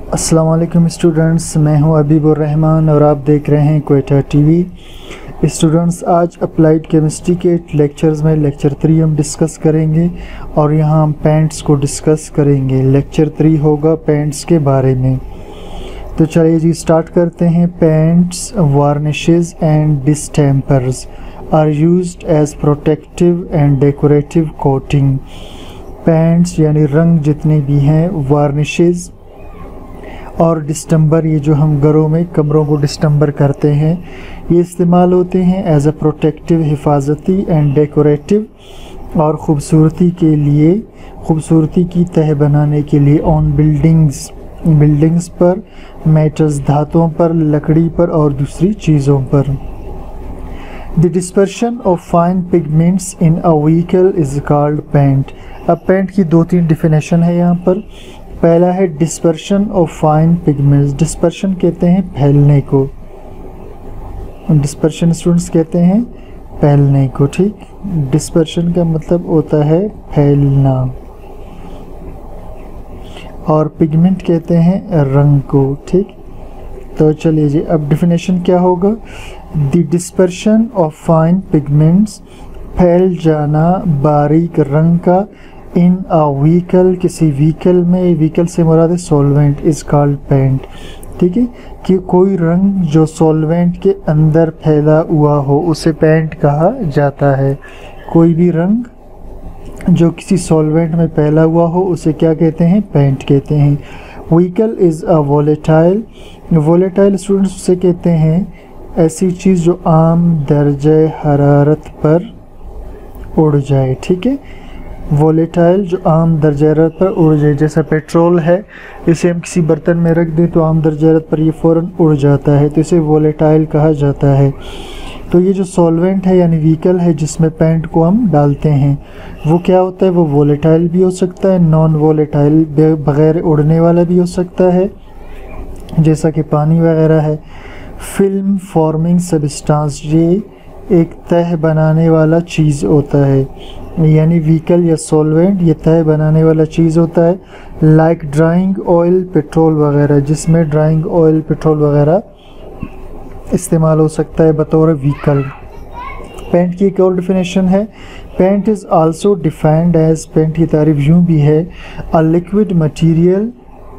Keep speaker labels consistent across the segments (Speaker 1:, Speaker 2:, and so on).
Speaker 1: अस्सलाम वालेकुम स्टूडेंट्स, मैं हूं हबीबुर रहमान और आप देख रहे हैं क्वेटा टीवी। स्टूडेंट्स, आज अप्लाइड केमिस्ट्री के लेक्चर्स में लेक्चर 3 हम डिस्कस करेंगे और यहां हम पेंट्स को डिस्कस करेंगे। लेक्चर 3 होगा पेंट्स के बारे में। तो चलिए जी स्टार्ट करते हैं। Paints, varnishes and distempers are used as protective and decorative coating. Paints यानी रंग जितने भी हैं, वार्निशेस और डिस्टेम्बर, ये जो हम घरों में कमरों को डिस्टेम्बर करते हैं, ये इस्तेमाल होते हैं एज अ प्रोटेक्टिव, हिफाजती एंड डेकोरेटिव और ख़ूबसूरती के लिए, ख़ूबसूरती की तह बनाने के लिए ऑन बिल्डिंग्स पर, मेटल्स धातुओं पर, लकड़ी पर और दूसरी चीज़ों पर। The dispersion of fine pigments in a vehicle is called paint. अब पेंट की 2-3 डिफिनेशन है यहाँ पर। पहला है dispersion of fine pigments. Dispersion कहते हैं फैलने को, डिस्पर्शन स्टूडेंट्स कहते हैं फैलने को। ठीक, डिस्पर्शन का मतलब होता है फैलना और पिगमेंट कहते हैं रंग को। ठीक, तो चलिए जी अब डिफिनेशन क्या होगा। The dispersion of fine pigments, फैल जाना बारीक रंग का, इन अ व्हीकल, किसी व्हीकल में, व्हीकल से मुराद है सॉल्वेंट, इज़ कॉल्ड पेंट। ठीक है, कि कोई रंग जो सॉल्वेंट के अंदर फैला हुआ हो उसे पेंट कहा जाता है। कोई भी रंग जो किसी सॉल्वेंट में फैला हुआ हो उसे क्या कहते हैं, पेंट कहते हैं। Vehicle is a volatile, volatile students उसे कहते हैं ऐसी चीज़ जो आम दर्जे हरारत पर उड़ जाए। ठीक है, वोलेटाइल जो आम दर्जा हरारत पर उड़ जाए, जैसा पेट्रोल है, इसे हम किसी बर्तन में रख दें तो आम दर्जा हरारत पर ये फ़ौरन उड़ जाता है, तो इसे वोलेटाइल कहा जाता है। तो ये जो सॉल्वेंट है यानी व्हीकल है जिसमें पेंट को हम डालते हैं, वो क्या होता है, वो वोलेटाइल भी हो सकता है, नॉन वोलेटाइल बग़ैर उड़ने वाला भी हो सकता है, जैसा कि पानी वगैरह है। फिल्म फॉर्मिंग सब्सटेंस, ये एक तह बनाने वाला चीज़ होता है, यानी व्हीकल या सॉल्वेंट ये तह बनाने वाला चीज़ होता है। लाइक ड्राइंग ऑयल, पेट्रोल वगैरह, जिसमें ड्राइंग ऑयल, पेट्रोल वगैरह इस्तेमाल हो सकता है बतौर व्हीकल। पेंट की एक और डिफिनेशन है। Paint is also defined as, paint की तारीफ यूँ भी है, अ लिक्विड मटीरियल,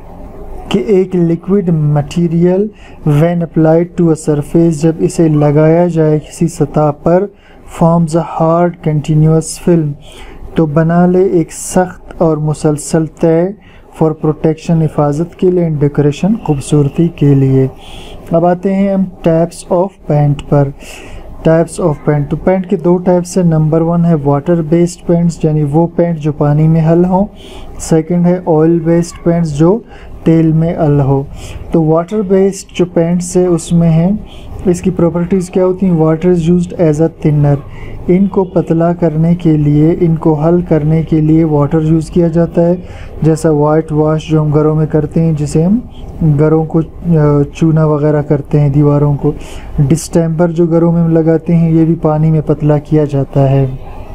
Speaker 1: कि एक liquid material when applied to a surface, जब इसे लगाया जाए किसी सतह पर, forms a hard continuous film, तो बना ले एक सख्त और मुसलसल तय, फॉर प्रोटेक्शन, हिफाजत के लिए, एंड डेकोरेशन, खूबसूरती के लिए। अब आते हैं हम टाइप्स ऑफ पेंट पर। टाइप्स ऑफ पेंट, तो पेंट के 2 टाइप्स है। नंबर 1 है वाटर बेस्ड पेंट्स, यानी वो पेंट जो पानी में हल हो। सेकंड है ऑयल बेस्ड पेंट्स, जो तेल में हल हो। तो वाटर बेस्ड जो पेंट्स है उसमें है, इसकी प्रॉपर्टीज़ क्या होती हैं। Water is used as a thinner, इनको पतला करने के लिए, इनको हल करने के लिए वाटर यूज़ किया जाता है। जैसा वाइट वॉश जो हम घरों में करते हैं, जिसे हम घरों को चूना वगैरह करते हैं दीवारों को। डिस्टेम्पर जो घरों में हम लगाते हैं, ये भी पानी में पतला किया जाता है।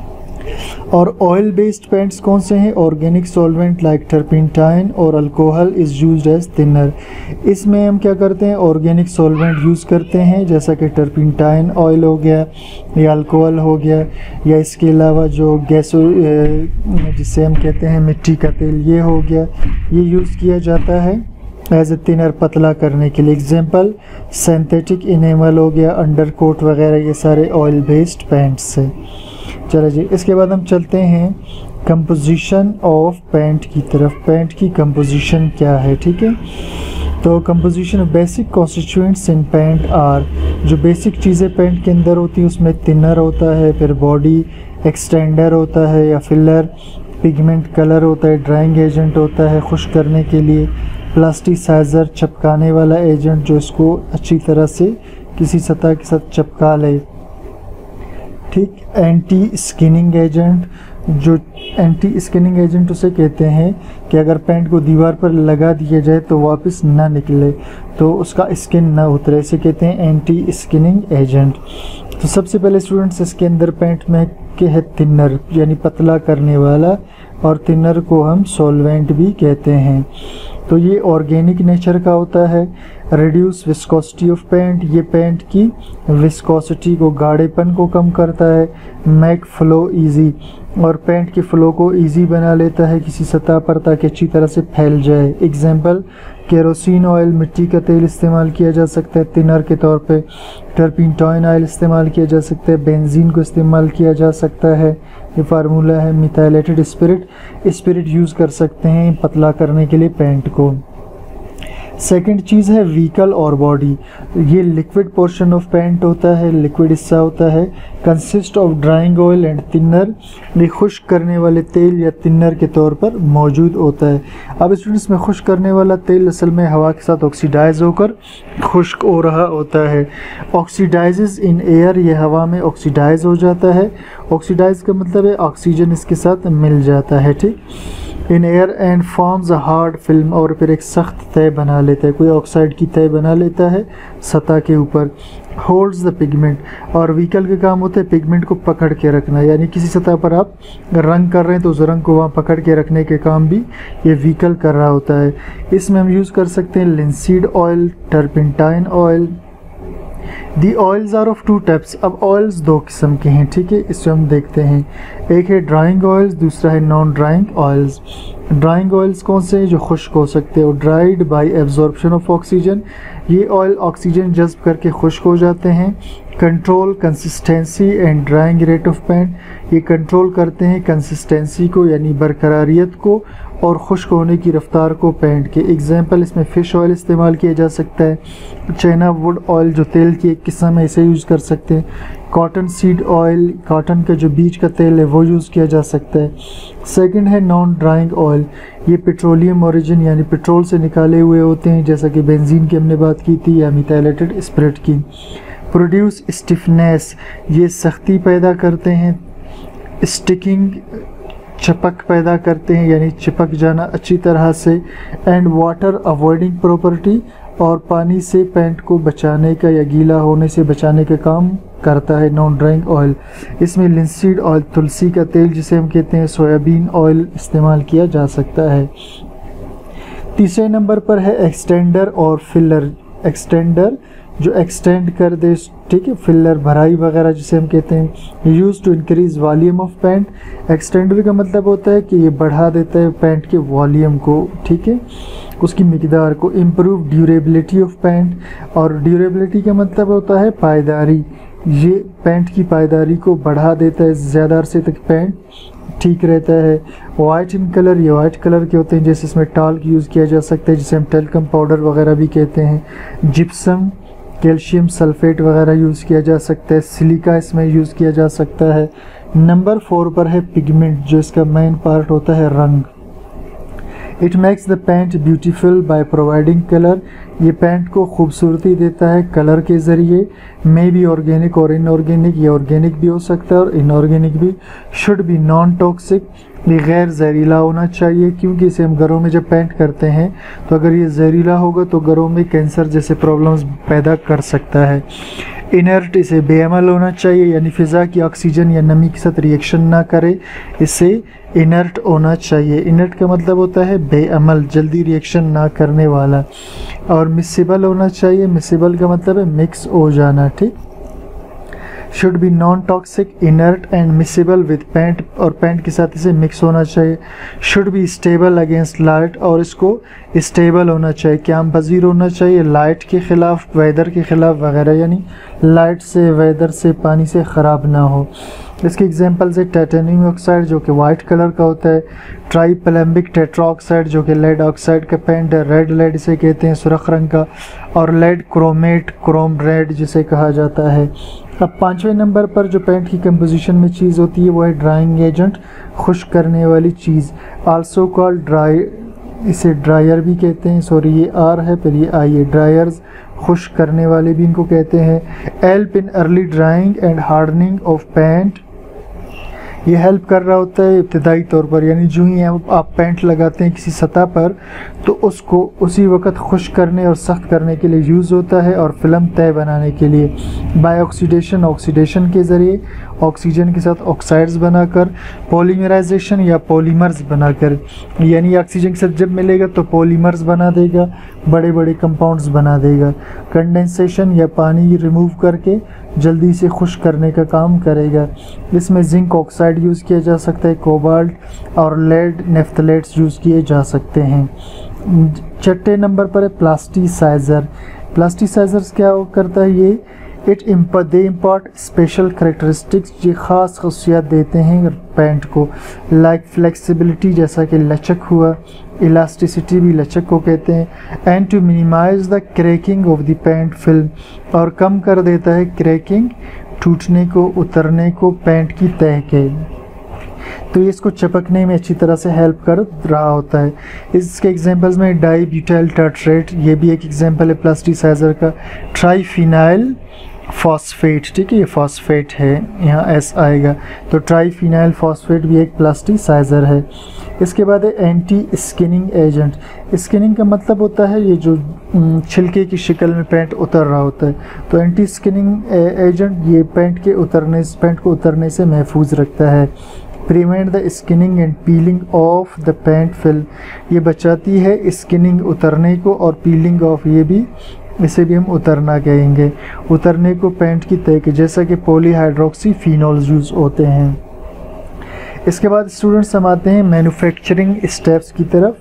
Speaker 1: और ऑयल बेस्ड पेंट्स कौन से हैं। ऑर्गेनिक सॉल्वेंट लाइक टर्पेंटाइन और alcohol is used as thinner, इसमें हम क्या करते हैं, ऑर्गेनिक सॉल्वेंट यूज़ करते हैं, जैसा कि टर्पेंटाइन ऑयल हो गया या अल्कोहल हो गया, या इसके अलावा जो गैसो जिसे हम कहते हैं मिट्टी का तेल, ये हो गया, ये यूज़ किया जाता है एज ए थिनर, पतला करने के लिए। एग्जांपल सिंथेटिक इनेमल हो गया, अंडर कोट वगैरह, ये सारे ऑयल बेस्ड पेंट्स हैं। चलो जी, इसके बाद हम चलते हैं कंपोजिशन ऑफ पेंट की तरफ। पेंट की कंपोजिशन क्या है, ठीक है। तो composition, basic constituents in paint are, जो बेसिक चीज़ें पेंट के अंदर होती हैं उसमें थिनर होता है, फिर बॉडी एक्सटेंडर होता है या फिलर, पिगमेंट कलर होता है, ड्राइंग एजेंट होता है खुश्क करने के लिए, प्लास्टिसाइज़र चिपकाने वाला एजेंट जो इसको अच्छी तरह से किसी सतह के साथ चिपका ले। ठीक, एंटी स्किनिंग एजेंट, जो एंटी स्किनिंग एजेंट उसे कहते हैं कि अगर पेंट को दीवार पर लगा दिया जाए तो वापस ना निकले, तो उसका स्किन ना उतरे, इसे कहते हैं एंटी स्किनिंग एजेंट। तो सबसे पहले स्टूडेंट्स इसके अंदर पेंट में के है थिनर, यानी पतला करने वाला, और थिनर को हम सॉल्वेंट भी कहते हैं। तो ये ऑर्गेनिक नेचर का होता है। रिड्यूस विस्कोसिटी ऑफ पेंट, ये पेंट की विस्कोसिटी को, गाढ़ेपन को कम करता है। मेक फ्लो इजी, और पेंट के फ्लो को इजी बना लेता है किसी सतह पर ताकि अच्छी तरह से फैल जाए। एग्जाम्पल, केरोसिन ऑयल, मिट्टी का तेल इस्तेमाल किया जा सकता है थिनर के तौर पे। टर्पेंटाइन ऑयल इस्तेमाल किया जा सकता है। बेंजीन को इस्तेमाल किया जा सकता है। ये फार्मूला है। मिथाइलेटेड स्पिरिट यूज़ कर सकते हैं पतला करने के लिए पेंट को। सेकंड चीज़ है व्हीकल और बॉडी। ये लिक्विड पोर्शन ऑफ पेंट होता है, लिक्विड हिस्सा होता है। Consist of drying oil and thinner, ये खुश्क करने वाले तेल या थिनर के तौर पर मौजूद होता है। अब स्टूडेंट्स में खुश्क करने वाला तेल असल में हवा के साथ ऑक्सीडाइज होकर खुश्क हो रहा होता है। ऑक्सीडाइजेज इन एयर, ये हवा में ऑक्सीडाइज हो जाता है। ऑक्सीडाइज का मतलब है ऑक्सीजन इसके साथ मिल जाता है, ठीक। In air and forms a hard film, और फिर एक सख्त तय बना लेता है, कोई ऑक्साइड की तय बना लेता है सतह के ऊपर। होल्ड्स द पिगमेंट, और व्हीकल का काम होता है पिगमेंट को पकड़ के रखना, यानी किसी सतह पर आप रंग कर रहे हैं तो उस रंग को वहाँ पकड़ के रखने के काम भी ये व्हीकल कर रहा होता है। इसमें हम यूज़ कर सकते हैं linseed oil, turpentine oil. The oils are of two types, अब ऑयल्स दो किस्म के हैं, ठीक है, इससे हम देखते हैं। एक है ड्राइंग ऑयल्स, दूसरा है non drying oils. Drying oils कौन से हैं? जो खुश्क हो सकते हैं, और dried by absorption of oxygen, ये ऑयल ऑक्सीजन जज्ब करके खुश्क हो जाते हैं। Control consistency and drying rate of paint, ये कंट्रोल करते हैं कंसिस्टेंसी को यानी बरकरारियत को और खुश्क होने की रफ्तार को पेंट के। एग्जांपल, इसमें फ़िश ऑयल इस्तेमाल किया जा सकता है। चाइना वुड ऑयल जो तेल की एक किस्म है, इसे यूज़ कर सकते हैं। कॉटन सीड ऑयल, कॉटन का जो बीज का तेल है वो यूज़ किया जा सकता है। सेकंड है नॉन ड्राइंग ऑयल, ये पेट्रोलियम ओरिजिन यानी पेट्रोल से निकाले हुए होते हैं, जैसा कि बेंजीन की हमने बात की थी या मिथाइलेटेड स्पिरिट की। प्रोड्यूस स्टिफनेस, ये सख्ती पैदा करते हैं। स्टिकिंग, चपक पैदा करते हैं यानी चिपक जाना अच्छी तरह से। एंड वाटर अवॉइडिंग प्रॉपर्टी, और पानी से पेंट को बचाने का या गीला होने से बचाने का काम करता है नॉन ड्राइंग ऑयल। इसमें लिंसीड ऑयल, तुलसी का तेल जिसे हम कहते हैं, सोयाबीन ऑयल इस्तेमाल किया जा सकता है। तीसरे नंबर पर है एक्सटेंडर और फिलर। एक्सटेंडर जो एक्सटेंड कर दे, ठीक है, फिलर भराई वगैरह जिसे हम कहते हैं। Use to increase volume of paint, extend का मतलब होता है कि ये बढ़ा देता है पेंट के वॉल्यूम को, ठीक है, उसकी मिकदार को। इम्प्रूव ड्यूरेबिलिटी ऑफ पेंट, और ड्यूरेबिलिटी का मतलब होता है पायदारी, ये पेंट की पायदारी को बढ़ा देता है, ज़्यादा अरसे तक पेंट ठीक रहता है। वाइट इन कलर, ये वाइट कलर के होते हैं, जैसे इसमें टाल्क यूज़ किया जा सकता है जिसे हम टेल्कम पाउडर वगैरह भी कहते हैं। जिप्सम, कैल्शियम सल्फेट वगैरह यूज़ किया जा सकता है। सिलिका इसमें यूज़ किया जा सकता है। नंबर 4 पर है पिगमेंट, जो इसका मेन पार्ट होता है रंग। It makes the paint beautiful by providing colour, ये पेंट को खूबसूरती देता है कलर के ज़रिए। मे बी ऑर्गेनिक और इनऑर्गेनिक, ये ऑर्गेनिक भी हो सकता है और इनऑर्गेनिक भी। शुड बी नॉन टॉक्सिक, ये गैर जहरीला होना चाहिए, क्योंकि इसे हम घरों में जब पेंट करते हैं तो अगर ये जहरीला होगा तो घरों में कैंसर जैसे प्रॉब्लम्स पैदा कर सकता है। इनर्ट, इसे बेअमल होना चाहिए, यानी फ़िज़ा की ऑक्सीजन या नमी के साथ रिएक्शन ना करे, इसे इनर्ट होना चाहिए। इनर्ट का मतलब होता है बेअमल, जल्दी रिएक्शन ना करने वाला। और मिसिबल होना चाहिए, मिसिबल का मतलब है मिक्स हो जाना, ठीक। Should be non toxic, inert and miscible with paint, और पेंट के साथ इसे मिक्स होना चाहिए। Should be stable against light, और इसको स्टेबल होना चाहिए, क़याम पज़ीर होना चाहिए लाइट के ख़िलाफ़, वेदर के ख़िलाफ़ वगैरह, यानी लाइट से, वेदर से, पानी से ख़राब ना हो। इसके एग्जांपल्स है टाइटेनियम ऑक्साइड जो कि वाइट कलर का होता है। ट्राईप्लम्बिक टेट्राऑक्साइड जो कि लेड ऑक्साइड का पेंट है, रेड लेड इसे कहते हैं, सुरख रंग का। और लेड क्रोमेट, क्रोम रेड जिसे कहा जाता है। अब 5वें नंबर पर जो पेंट की कंपोजिशन में चीज़ होती है वो है ड्राइंग एजेंट, खुश्क करने वाली चीज़। आल्सो कॉल्ड ड्राई, इसे ड्रायर भी कहते हैं, सॉरी ये आर है फिर ये आई है, ड्रायर्स खुश्क करने वाले भी इनको कहते हैं। Help in early drying and hardening of paint, ये हेल्प कर रहा होता है इब्तदाई तौर पर, यानी जो ही आप पेंट लगाते हैं किसी सतह पर तो उसको उसी वक्त खुश्क करने और सख्त करने के लिए यूज़ होता है, और फिल्म तय बनाने के लिए। बाय ऑक्सीडेशन, ऑक्सीडेशन के ज़रिए, ऑक्सीजन के साथ ऑक्साइड्स बनाकर, पॉलीमराइजेशन या पॉलीमर्स बनाकर, यानी ऑक्सीजन के साथ जब मिलेगा तो पॉलीमर्स बना देगा, बड़े बड़े कंपाउंड्स बना देगा। कंडेंसेशन या पानी रिमूव करके जल्दी से खुश्क करने का काम करेगा। इसमें जिंक ऑक्साइड यूज़ किया जा सकता है, कोबाल्ट और लेड नेफ्थलेट्स यूज़ किए जा सकते हैं। छठे नंबर पर है प्लास्टिसाइज़र। प्लास्टिसाइज़र्स क्या करता है ये? दे इम्पार्ट स्पेशल करेक्टरिस्टिक्स, ये ख़ास खसूसियात देते हैं पेंट को, लाइक फ्लेक्सिबिलिटी जैसा कि लचक हुआ, इलास्टिसिटी भी लचक को कहते हैं, and to minimise the cracking of the paint film, और कम कर देता है क्रैकिंग, टूटने को, उतरने को पेंट की तह के। तो ये इसको चिपकने में अच्छी तरह से हेल्प कर रहा होता है। इसके एग्जांपल्स में डाई ब्यूटाइल टार्ट्रेट, ये भी एक एग्जांपल है प्लास्टिसाइज़र का। ट्राईफिनाइल फॉस्फेट, ठीक है, ये फॉस्फेट है, यहाँ एस आएगा, तो ट्राईफिनाइल फॉस्फेट भी एक प्लास्टिसाइज़र है। इसके बाद है एंटी स्किनिंग एजेंट। स्किनिंग का मतलब होता है ये जो छिलके की शक्ल में पेंट उतर रहा होता है, तो एंटी स्किनिंग एजेंट ये पेंट को उतरने से महफूज रखता है। Prevent the skinning and peeling of the paint film, ये बचाती है स्किनिंग उतरने को और पीलिंग ऑफ, ये भी इसे भी हम उतरना कहेंगे, उतरने को पेंट की तह के, जैसा कि पॉलीहाइड्रोक्सी फिनोल्स यूज़ होते हैं। इसके बाद स्टूडेंट्स हम आते हैं मैन्युफैक्चरिंग स्टेप्स की तरफ।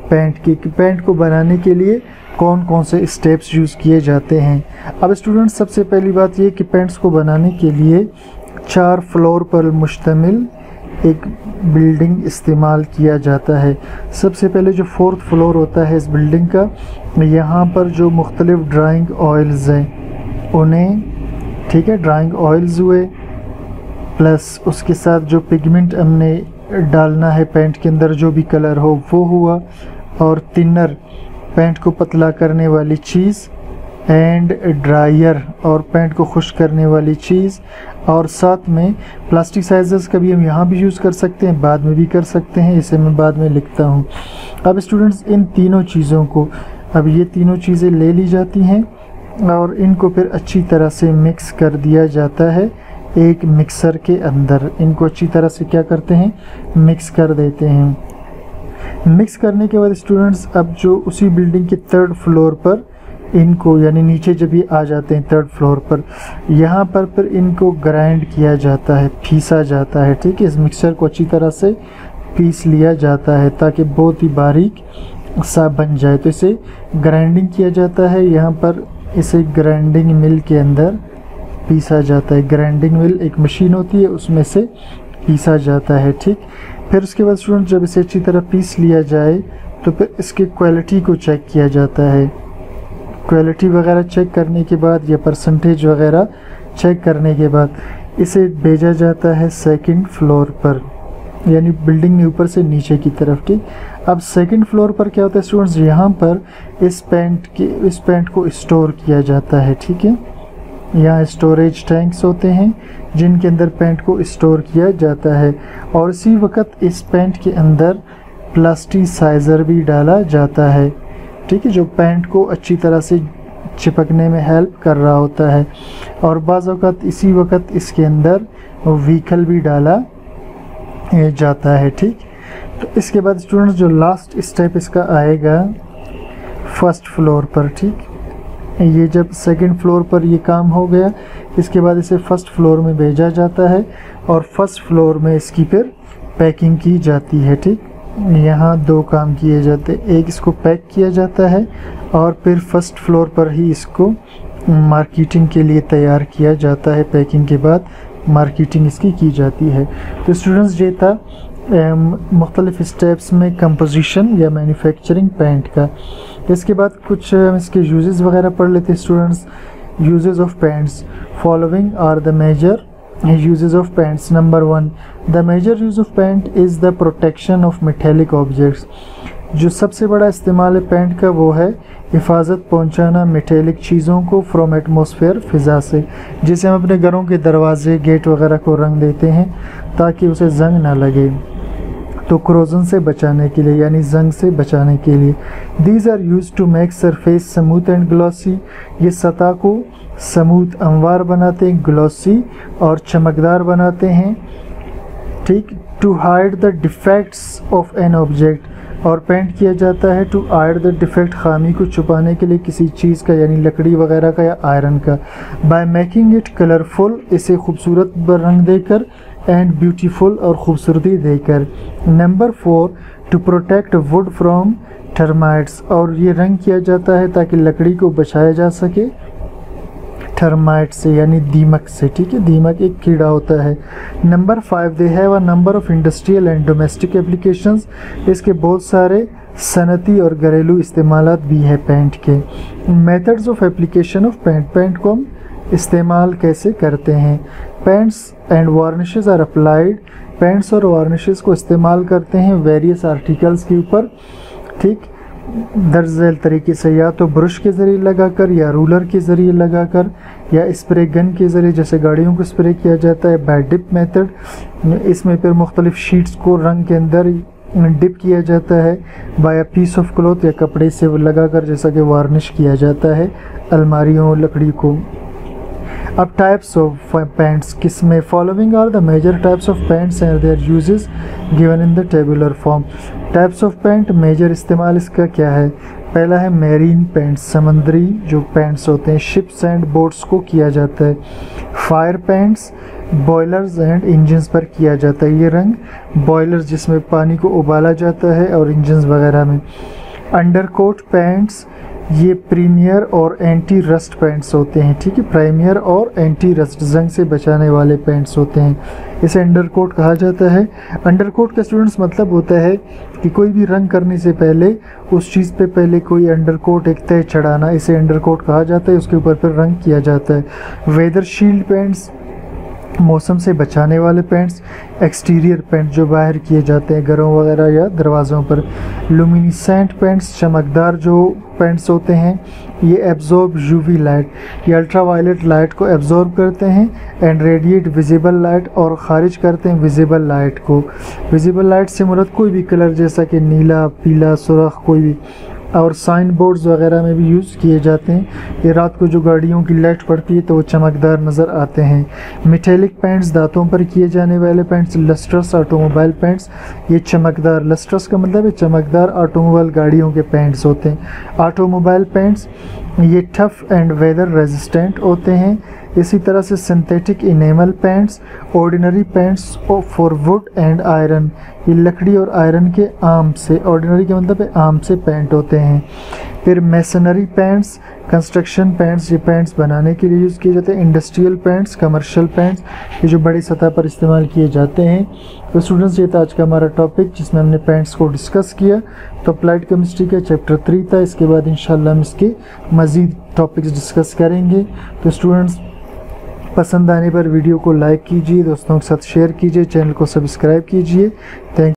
Speaker 1: पेंट को बनाने के लिए कौन कौन से स्टेप्स यूज़ किए जाते हैं। अब स्टूडेंट्स सबसे पहली बात ये कि पेंट्स को बनाने के लिए 4 फ्लोर पर मुश्तमिल एक बिल्डिंग इस्तेमाल किया जाता है। सबसे पहले जो 4th फ्लोर होता है इस बिल्डिंग का, यहाँ पर जो मुख्तलिफ ड्राइंग ऑयल्स हैं उन्हें, ठीक है, ड्राइंग ऑयल्स हुए, प्लस उसके साथ जो पिगमेंट हमने डालना है पेंट के अंदर, जो भी कलर हो वो हुआ, और थिनर पेंट को पतला करने वाली चीज़, एंड ड्रायर और पेंट को खुश्क करने वाली चीज़, और साथ में प्लास्टिसाइज़र्स का भी हम यहाँ भी यूज़ कर सकते हैं, बाद में भी कर सकते हैं, इसे मैं बाद में लिखता हूँ। अब स्टूडेंट्स इन तीनों चीज़ों को, अब ये तीनों चीज़ें ले ली जाती हैं और इनको फिर अच्छी तरह से मिक्स कर दिया जाता है एक मिक्सर के अंदर। इनको अच्छी तरह से क्या करते हैं, मिक्स कर देते हैं। मिक्स करने के बाद स्टूडेंट्स अब जो उसी बिल्डिंग के 3rd फ्लोर पर इनको, यानी नीचे जब ये आ जाते हैं 3rd फ्लोर पर, यहाँ पर फिर इनको ग्राइंड किया जाता है, पीसा जाता है, ठीक है, इस मिक्सचर को अच्छी तरह से पीस लिया जाता है ताकि बहुत ही बारीक सा बन जाए। तो इसे ग्राइंडिंग किया जाता है, यहाँ पर इसे ग्राइंडिंग मिल के अंदर पीसा जाता है। ग्राइंडिंग मिल एक मशीन होती है, उसमें से पीसा जाता है, ठीक। फिर उसके बाद स्टूडेंट जब इसे अच्छी तरह पीस लिया जाए तो फिर इसकी क्वालिटी को चेक किया जाता है। क्वालिटी वगैरह चेक करने के बाद या परसेंटेज वगैरह चेक करने के बाद इसे भेजा जाता है 2nd फ्लोर पर, यानी बिल्डिंग में ऊपर से नीचे की तरफ, ठीक। अब 2nd फ्लोर पर क्या होता है स्टूडेंट्स, यहाँ पर इस पेंट को स्टोर किया जाता है, ठीक है। यहाँ स्टोरेज टैंक्स होते हैं जिनके अंदर पेंट को स्टोर किया जाता है, और इसी वक्त इस पेंट के अंदर प्लास्टिसाइज़र भी डाला जाता है, ठीक है, जो पेंट को अच्छी तरह से चिपकने में हेल्प कर रहा होता है। और बाज़ औक़ात इसी वक्त इसके अंदर व्हीकल भी डाला जाता है, ठीक। तो इसके बाद स्टूडेंट्स जो लास्ट स्टेप इसका आएगा 1st फ्लोर पर, ठीक। ये जब 2nd फ्लोर पर ये काम हो गया, इसके बाद इसे 1st फ्लोर में भेजा जाता है और 1st फ्लोर में इसकी फिर पैकिंग की जाती है, ठीक। यहाँ 2 काम किए जाते हैं, एक इसको पैक किया जाता है और फिर 1st फ्लोर पर ही इसको मार्केटिंग के लिए तैयार किया जाता है। पैकिंग के बाद मार्केटिंग इसकी की जाती है। तो स्टूडेंट्स ये था मुख्तलिफ स्टेप्स में कंपोजिशन या मैन्युफैक्चरिंग पेंट का। इसके बाद कुछ इसके यूजेस वगैरह पढ़ लेते हैं students. Uses of paints, following are the major uses of paints. Number 1, the major use of paint is the protection of metallic objects. जो सबसे बड़ा इस्तेमाल है पेंट का वो है हिफाजत पहुंचाना मेटेलिक चीज़ों को फ्रॉम एटमॉस्फेयर, फ़िज़ा से। जिसे हम अपने घरों के दरवाजे, गेट वगैरह को रंग देते हैं ताकि उसे जंग ना लगे। तो क्रोजन से बचाने के लिए यानी जंग से बचाने के लिए। These are use to make surface smooth and glossy, ये सतह को स्मूथ हमवार बनाते हैं, ग्लॉसी और चमकदार बनाते हैं, ठीक। To hide the defects of an object, और पेंट किया जाता है टू हाइड द डिफेक्ट, खामी को छुपाने के लिए किसी चीज़ का यानी लकड़ी वगैरह का या आयरन का। बाय मेकिंग इट कलरफुल, इसे खूबसूरत रंग देकर, एंड ब्यूटीफुल और ख़ूबसूरती देकर। Number 4 to protect wood from termites, और ये रंग किया जाता है ताकि लकड़ी को बचाया जा सके टर्माइट से यानी दीमक से, ठीक है। दीमक एक कीड़ा होता है। Number 5 they have a number of industrial and domestic applications, इसके बहुत सारे सनती और घरेलू इस्तेमालात भी है पेंट के। Methods of application of paint, paint को हम इस्तेमाल कैसे करते हैं। Paints and varnishes are applied, paints और वार्निशेस को इस्तेमाल करते हैं वेरियस आर्टिकल्स के ऊपर, ठीक। दर्ज झैल तरीके से, या तो ब्रश के ज़रिए लगाकर, या रूलर के ज़रिए लगाकर, या स्प्रे गन के ज़रिए, जैसे गाड़ियों को स्प्रे किया जाता है बाय डिप मेथड। इसमें फिर मुख्तलिफ शीट्स को रंग के अंदर डिप किया जाता है by a piece of cloth, या कपड़े से लगाकर, जैसा कि वार्निश किया जाता है अलमारियों लकड़ी को। अब टाइप्स ऑफ पेंट्स किस में, following are the major types of paints and their uses given in the tabular form. Types of paint, major इस्तेमाल इसका क्या है। पहला है मेरीन पेंट्स, समंदरी जो पेंट्स होते हैं, शिप्स एंड बोट्स को किया जाता है। Fire paints, boilers and engines पर किया जाता है ये रंग, बॉयलर्स जिसमें पानी को उबाला जाता है और इंजन्स वगैरह में। अंडरकोट पेंट्स, ये प्रीमियर और एंटी रस्ट पेंट्स होते हैं, ठीक है। प्राइमियर और एंटी रस्ट, जंग से बचाने वाले पेंट्स होते हैं, इसे अंडरकोट कहा जाता है। अंडरकोट का स्टूडेंट्स मतलब होता है कि कोई भी रंग करने से पहले उस चीज़ पे पहले कोई अंडरकोट एक तय चढ़ाना, इसे अंडरकोट कहा जाता है, उसके ऊपर फिर रंग किया जाता है। वेदर शील्ड पेंट्स, मौसम से बचाने वाले पेंट्स। एक्सटीरियर पेंट जो बाहर किए जाते हैं घरों वगैरह या दरवाज़ों पर। लुमिनिसेंट पेंट्स, चमकदार जो पेंट्स होते हैं, ये एब्जॉर्ब यूवी लाइट, ये अल्ट्रावायलेट लाइट को एब्जॉर्ब करते हैं, एंड रेडिएट विजिबल लाइट, और ख़ारिज करते हैं विजिबल लाइट को। विजिबल लाइट से मुराद कोई भी कलर जैसा कि नीला, पीला, सुर्ख, कोई भी, और साइन बोर्ड्स वगैरह में भी यूज़ किए जाते हैं। ये रात को जो गाड़ियों की लाइट पड़ती है तो वो चमकदार नज़र आते हैं। मेटेलिक पेंट्स, दांतों पर किए जाने वाले पेंट्स। लस्ट्रस ऑटोमोबाइल पेंट्स, ये चमकदार, लस्ट्रस का मतलब है चमकदार ऑटोमोबाइल गाड़ियों के पेंट्स होते हैं। ऑटोमोबाइल पेंट्स ये टफ एंड वेदर रेजिस्टेंट होते हैं। इसी तरह से synthetic enamel paints, ordinary paints for wood and iron, ये लकड़ी और आयरन के आम से, ऑर्डिनरी के मतलब है आम से पेंट होते हैं। फिर मेसनरी पेंट्स, कंस्ट्रक्शन पेंट्स, ये पेंट्स बनाने के लिए यूज़ किए जाते हैं। इंडस्ट्रियल पेंट्स, कमर्शियल पेंट्स, ये जो बड़ी सतह पर इस्तेमाल किए जाते हैं। तो स्टूडेंट्स ये था आज का हमारा टॉपिक जिसमें हमने पेंट्स को डिस्कस किया। तो अप्लाइड केमिस्ट्री का चैप्टर 3 था, इसके बाद इंशाल्लाह हम इसके मज़ीद टॉपिक्स डिस्कस करेंगे। तो स्टूडेंट्स पसंद आने पर वीडियो को लाइक कीजिए, दोस्तों के साथ शेयर कीजिए, चैनल को सब्सक्राइब कीजिए। थैंक